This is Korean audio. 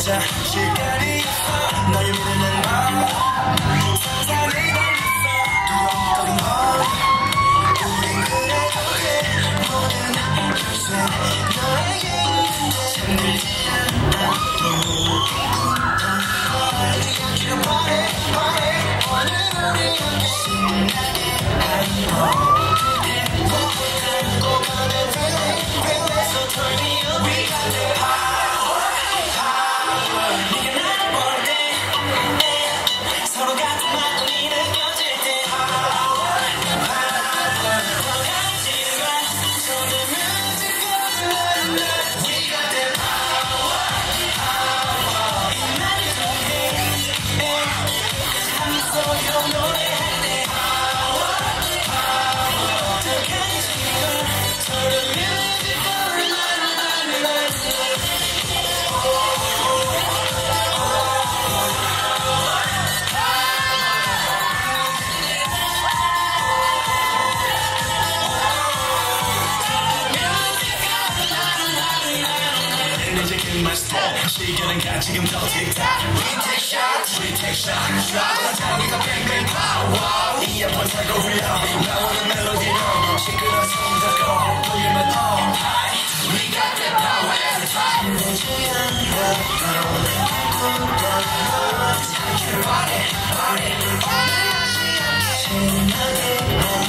자 시간이 없어 널 부르는 맘 상상이 달렸어 두려웠던 맘 우린 그래도 돼 모든 요새 너에게 잠들지 않아 우리가 지금 말해 오늘 우리 함께 신나게 하고 행복한 고만의 feeling So turn me up We got the power 네가 나를 볼 때 서로 같은 마음이 느껴질 때 더 강해지는 거야 손을 뮤직을 We got the power 이 날이 좋게 함 속으로 노래할 때 시간은 가 지금부터 틱탁 We take shots, we take shots 화장이 더 뱅뱅 power 이어폰 살고 흘려 나오는 멜로디로 시끄러운 손 잡고 돌리면 all high We got that power every time 되지 않아 나오는 꿈꿔 Party, party, party 신나게